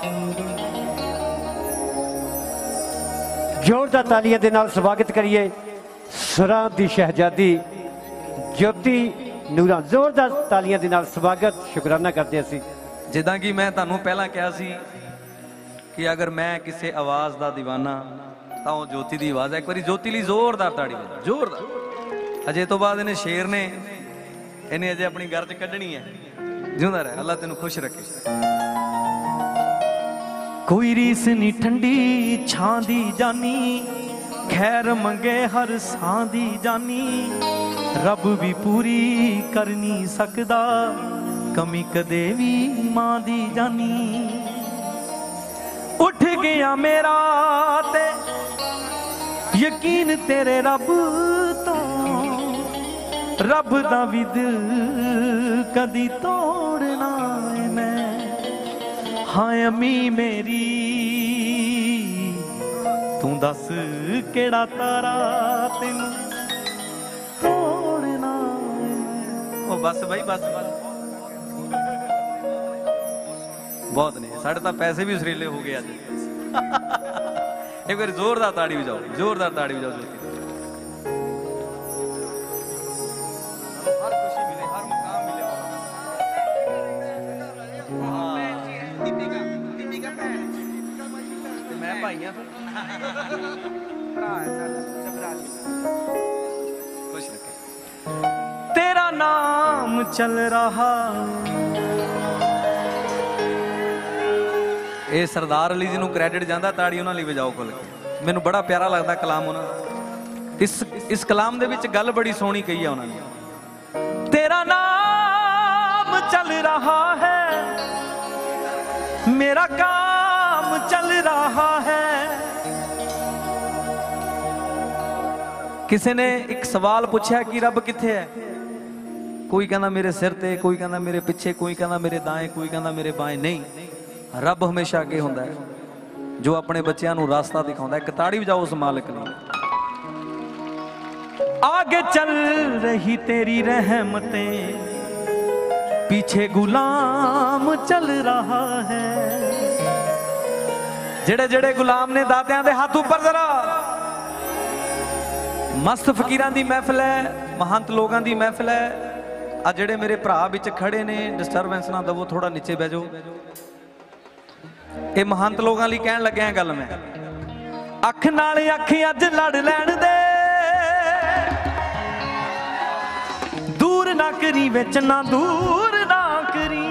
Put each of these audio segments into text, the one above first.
जोरदार तालियां दे नाल स्वागत करिए सुरां दी शहजादी ज्योति नूरा। जोरदार तालियां दे नाल स्वागत शुकराना करते असी। जिदा कि मैं तुहानू पहला कहा सी कि अगर मैं किसी आवाज़ का दीवाना तो ज्योति की आवाज़ है। एक बार ज्योति लिए जोरदार ताड़ी बजाओ, जोरदार। अजे तो बाद इन्हें शेर ने इन्हें अजे अपनी घर च कढ़नी है। जिंदा रहे, अल्लाह तेन खुश रखे। कोई रीस नहीं ठंडी छां दी जानी, खैर मंगे हर सां दी जानी, रब भी पूरी कर नहीं सकदा, कमी कदे भी मां दी जानी। उठ गया मेरा ते यकीन तेरे रब तो, रब दा भी दिल कदी तोड़ना है मैं। हाँ अम्मी मेरी तू दस केड़ा तारा तेन तोड़ना है मैं। ओ बस भाई बस बस, बहुत नहीं, साढ़े तो पैसे भी उसरीले हो गए आज। एक बार जोरदार ताड़ी बजाओ, जोरदार ताड़ी बजाओ ज्योति। हर खुशी मिले, हर मुकाम मिले। मैं भाई हां, खुश रखे। तेरा नाम चल रहा, ये सरदार अली जी नूं क्रैडिट जाता, ताड़ी उन्हां लई वजाओ खुल के। मैनूं बड़ा प्यारा लगता कलाम उन्हां। इस कलाम दे विच गल बड़ी सोहनी कही है उन्होंने। तेरा नाम चल रहा है, मेरा काम चल रहा है। किसी ने एक सवाल पूछा कि रब किथे है? कोई कहना मेरे सिर ते, कोई कहना मेरे पिछे, कोई कहना मेरे दाएं, कोई कहना मेरे बाएं। नहीं, रब हमेशा अगे हुंदा है, जो अपने बच्चों को रास्ता दिखाता है। ताड़ी बजाओ उस मालिक ने। आगे चल रही तेरी रहमतें, पीछे गुलाम चल रहा है। जेड़े जेड़े गुलाम ने दातियां दे हाथ ऊपर जरा। मस्त फकीरां दी महफिल है, महंत लोगों की महफिल है। आ जेड़े मेरे भरा विच खड़े ने, डिस्टरबेंस ना दवो, थोड़ा नीचे बह जाओ। ये महंत लोगों लिए कह लग्या गल मैं। अख नाल अख अज लड़ लैण दे, दूर ना करी विच ना दूर ना करी।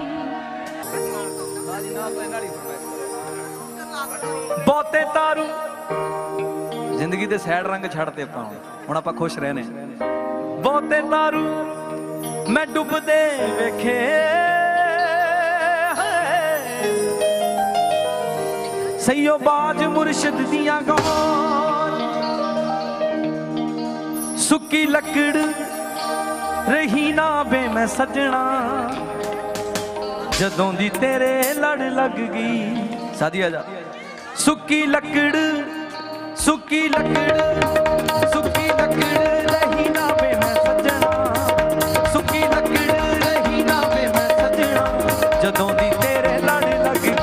बहुते तारू जिंदगी दे सैड रंग छड़ते हुण आपां खुश रहने। बहुते तारू मैं डुबदे वेखे, सैयो बाज मुर्शिद दियां गौर। सुक्की लकड़ रही ना बे मैं सजना, जदों दी तेरे लड़ लग गई। सादिया जा। सुक्की लकड़, सुक्की लकड़, सुक्की लकड़ रही ना बे मैं सजना, सुक्की लकड़ रही ना बे मैं सजना, जदों दी तेरे लड़ लग गई।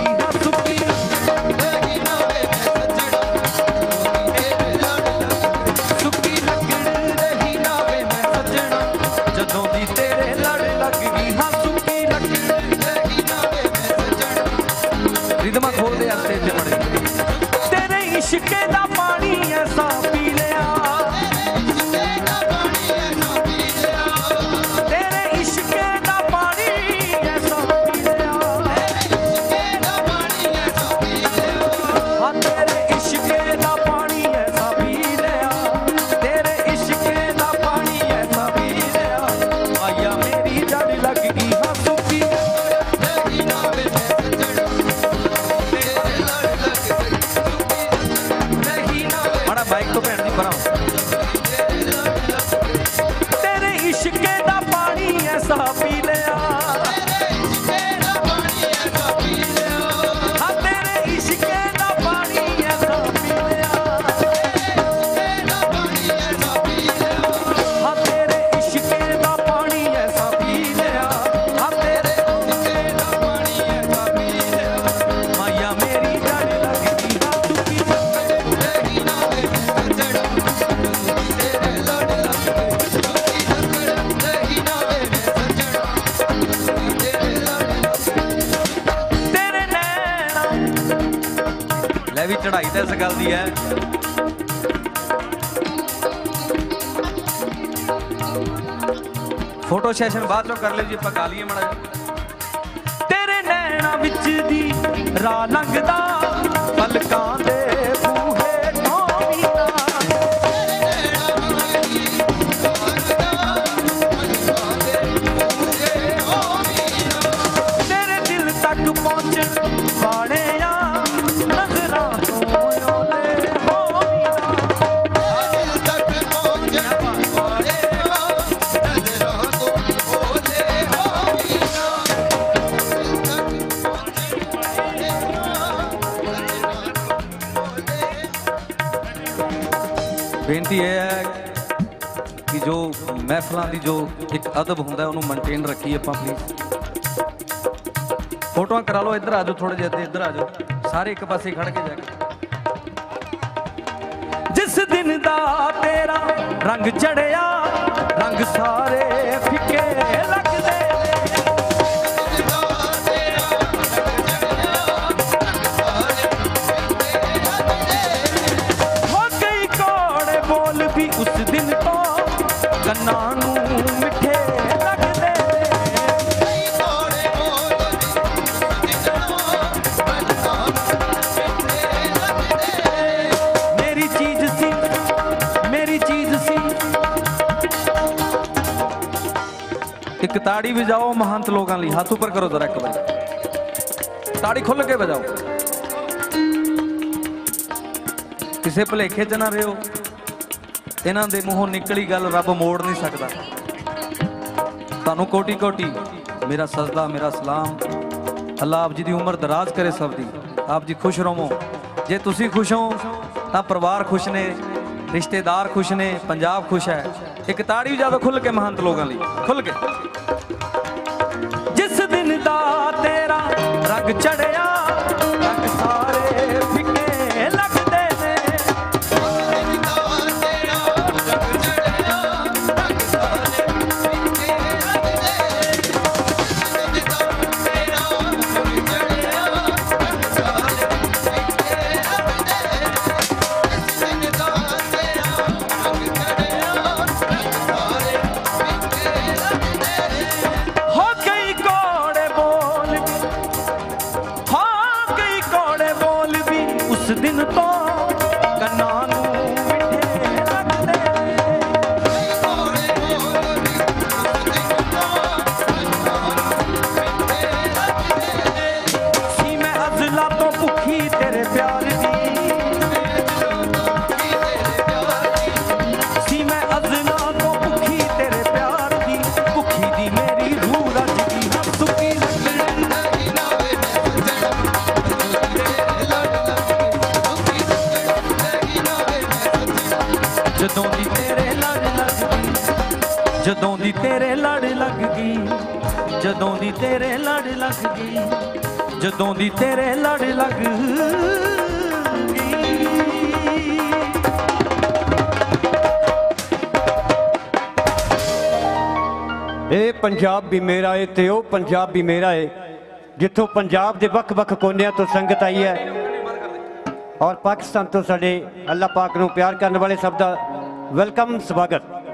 तेरे इश्के दा पानी ऐसा पी लिया, तेरे इश्के दा पानी ऐसा पी लिया, हाँ तेरे इश्के दा पानी ऐसा पी लिया, तेरे इश्के दा पानी ऐसा पी लिया। आया मेरी जड़ लग गई, हाँ सुखी बाइक तो है भी चढ़ाई तो इस गल दी है। फोटो सैशन बाद चो कर ले जी, पका लिए माड़ा। तेरे नैना विच दी राह लंघदा पलकां दे बूहे बेनती यह है कि जो महफलों की जो एक अदब होंगे उन्होंने मेनटेन रखिए आप प्लीज। फोटो करा लो, इधर आ जाओ थोड़े जे, इधर आ जाओ सारे एक पासे खड़ के जाके। जिस दिन दा तेरा रंग चढ़िया रंग सारे फिके लगदे, उस दिन तो कन्ना नू मिठे लगदे। मेरी चीज सी, मेरी चीज सी। एक ताड़ी बजाओ महंत लोगों लिए, हाथ ऊपर करो जरा एक बार, ताड़ी खुल के बजाओ। किसे भुलेखे च ना रहो, इन्हां दे मूहों निकली गल रब मोड़ नहीं सकता। तुहानू कोटि कोटि मेरा सजदा मेरा सलाम। अल्लाह आप जी की उम्र दराज करे सब दी, आप जी खुश रहो। जे तुसी खुश हो तो परिवार खुश ने, रिश्तेदार खुश ने, पंजाब खुश है। एक ताड़ी भी ज्यादा खुल के महंत लोगों लिए, खुल के। जिस दिन दा तेरा रंग चढ़िया रंग सारे फिके लगदे ने, दिन तो कन्ना नू मिठे लगदे। सी मैं अज़ला तो भुखी तेरे प्यार दी, सी मैं अज़ला तो भुखी तेरे प्यार दी। भुखी दी मेरी रूह रजदी हाँ सुखी जदों दी तेरे लड़ लगदी, जदों दी तेरे लड़ लगदी, जदों दी तेरे लड़ लगदी, जदों दी तेरे लड़ लगदी। ये पंजाब भी मेरा है ते ओ पंजाब भी मेरा है, जिथों पंजाब के वख-वख कोनियां तो संगत आई है और पाकिस्तान तो साडे अल्लाह पाक नूं प्यार करने वाले सब दा वेलकम स्वागत।